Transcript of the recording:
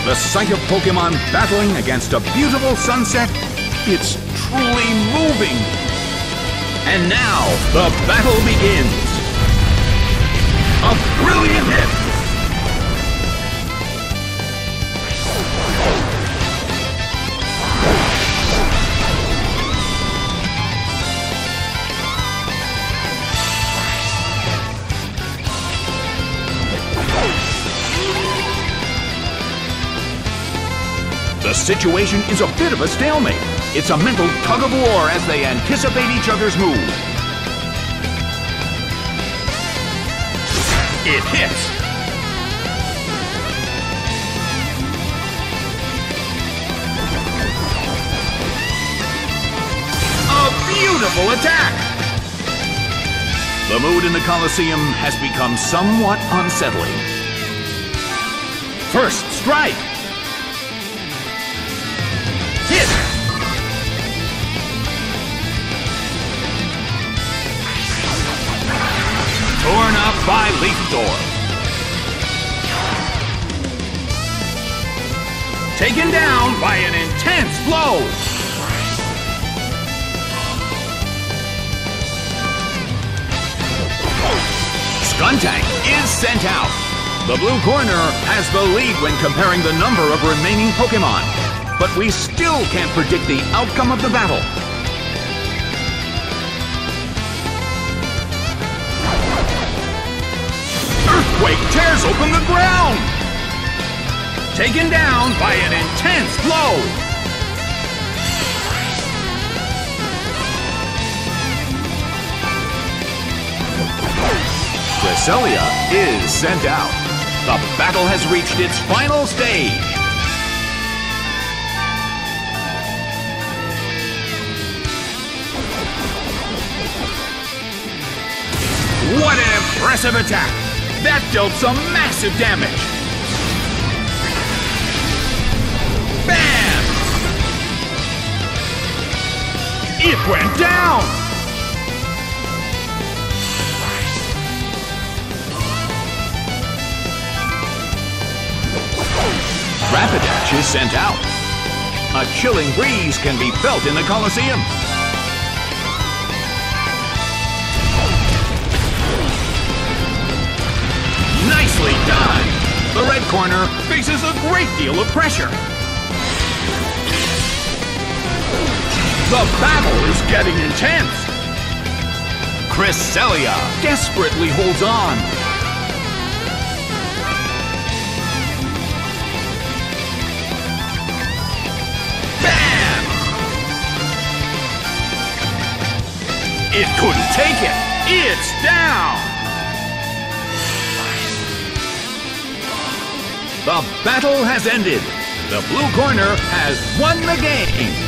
The sight of Pokemon battling against a beautiful sunset, it's truly moving. And now, the battle begins. A brilliant hit. The situation is a bit of a stalemate. It's a mental tug of war as they anticipate each other's move. It hits. A beautiful attack. The mood in the Colosseum has become somewhat unsettling. First strike. Torn up by Leaf Door. Taken down by an intense blow. Skuntank is sent out. The blue corner has the lead when comparing the number of remaining Pokemon, but we still can't predict the outcome of the battle. Earthquake tears open the ground! Taken down by an intense blow! Cresselia is sent out. The battle has reached its final stage. What an impressive attack! That dealt some massive damage! Bam! It went down! Rapidash is sent out. A chilling breeze can be felt in the Colosseum. Nicely done! The red corner faces a great deal of pressure. The battle is getting intense. Cresselia desperately holds on. Bam! It couldn't take it. It's down. The battle has ended. The blue corner has won the game.